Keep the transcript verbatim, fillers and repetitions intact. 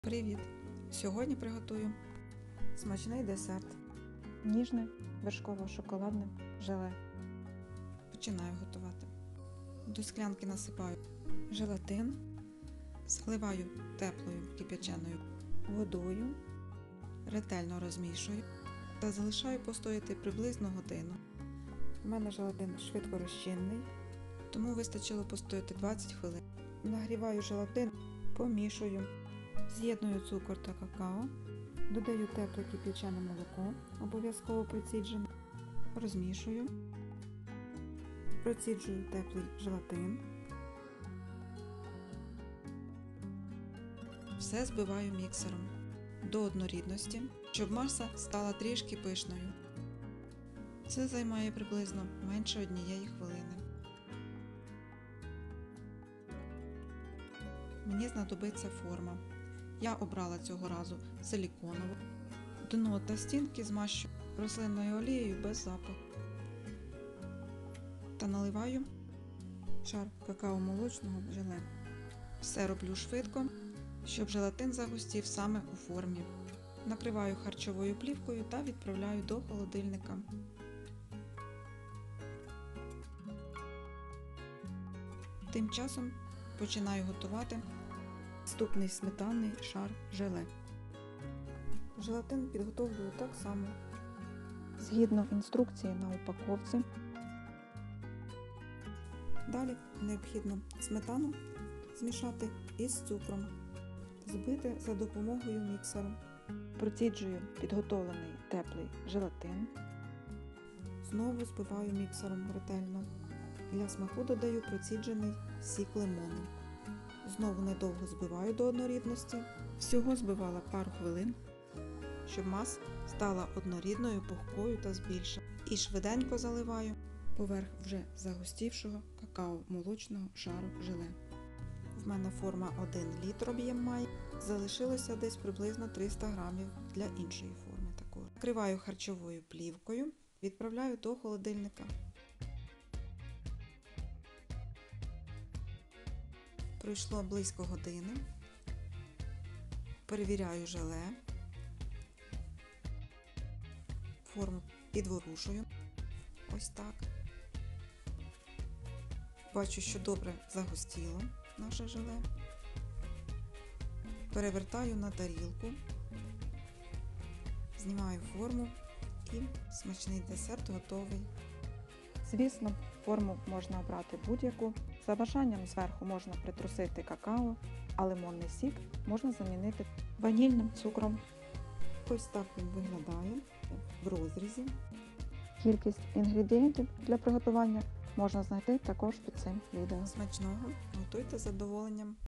Привіт! Сьогодні приготую смачний десерт. Ніжне вершково-шоколадне желе. Починаю готувати. До склянки насипаю желатин, заливаю теплою кип'яченою водою, ретельно розмішую та залишаю постояти приблизно годину. У мене желатин швидко розчинний, тому вистачило постояти двадцять хвилин. Нагріваю желатин, помішую. З'єдную цукор та какао, додаю тепле кип'ячене молоко, обов'язково проціджене, розмішую, проціджую теплий желатин, все збиваю міксером до однорідності, щоб маса стала трішки пишною. Це займає приблизно менше однієї хвилини. Мені знадобиться форма. Я обрала цього разу силіконову. Дно та стінки змащу рослинною олією без запаху. Та наливаю шар какао-молочного желе. Все роблю швидко, щоб желатин загустів саме у формі. Накриваю харчовою плівкою та відправляю до холодильника. Тим часом починаю готувати наступний сметанний шар желе. Желатин підготовлюю так само. Згідно інструкції на упаковці. Далі необхідно сметану змішати із цукром, збити за допомогою міксера. Проціджую підготовлений теплий желатин. Знову збиваю міксером ретельно. Для смаку додаю проціджений сік лимону. Знову недовго збиваю до однорідності. Всього збивала пару хвилин, щоб маса стала однорідною, пухкою та збільшена. І швиденько заливаю поверх вже загустівшого какао-молочного шару желе. В мене форма один літр об'єм має. Залишилося десь приблизно триста грамів для іншої форми також. Накриваю харчовою плівкою, відправляю до холодильника. Пройшло близько години. Перевіряю желе. Форму підворушую. Ось так. Бачу, що добре загустіло наше желе. Перевертаю на тарілку. Знімаю форму і смачний десерт готовий. Звісно, форму можна обрати будь-яку. За бажанням зверху можна притрусити какао, а лимонний сік можна замінити ванільним цукром. Ось так він виглядає в розрізі. Кількість інгредієнтів для приготування можна знайти також під цим відео. Смачного, готуйте з задоволенням.